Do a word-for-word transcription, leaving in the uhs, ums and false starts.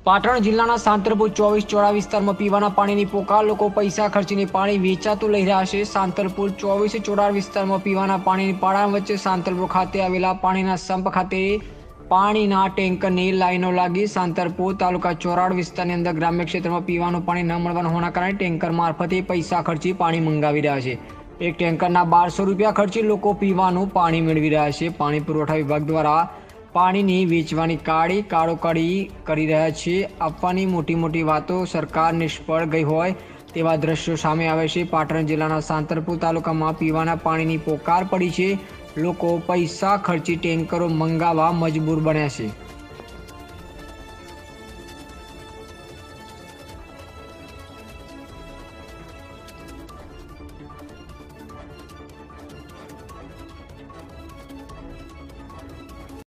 પાટણ જિલ્લાના સાંતલપુર ચોવીસ ચોડા વિસ્તારમાં પીવાના પાણીની પોકાર. લોકો પૈસા ખર્ચીને પાણી વેચાતું લઈ રહ્યા છે. સાંતલપુર ચોવીસ ચોડા વિસ્તારમાં પીવાના પાણીની પાળા વચ્ચે સાંતલપુર ખાતે આવેલા પાણીના સંપ ખાતે પાણીના ટેન્કરની લાઈનો લાગી. સાંતલપુર તાલુકા ચોરાડ વિસ્તારની અંદર ગ્રામ્ય ક્ષેત્રમાં પીવાનું પાણી ન મળવાના હોવાના કારણે ટેન્કર મારફતે પૈસા ખર્ચી પાણી મંગાવી રહ્યા છે. એક ટેન્કરના બારસો રૂપિયા ખર્ચી લોકો પીવાનું પાણી મેળવી રહ્યા છે. પાણી પુરવઠા વિભાગ દ્વારા પાણીની વેચવાની કાળી કાળોકાળી કરી રહ્યા છે. આપવાની મોટી મોટી વાતો સરકાર નિષ્ફળ ગઈ હોય તેવા દ્રશ્યો સામે આવે છે. પાટણ જિલ્લાના સાંતલપુર તાલુકામાં પીવાના પાણીની પોકાર પડી છે. લોકો પૈસા ખર્ચી ટેન્કરો મંગાવવા મજબૂર બન્યા છે.